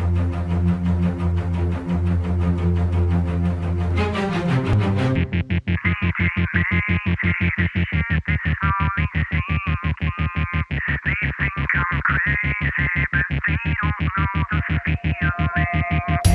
They think I'm crazy, but they don't know the feeling.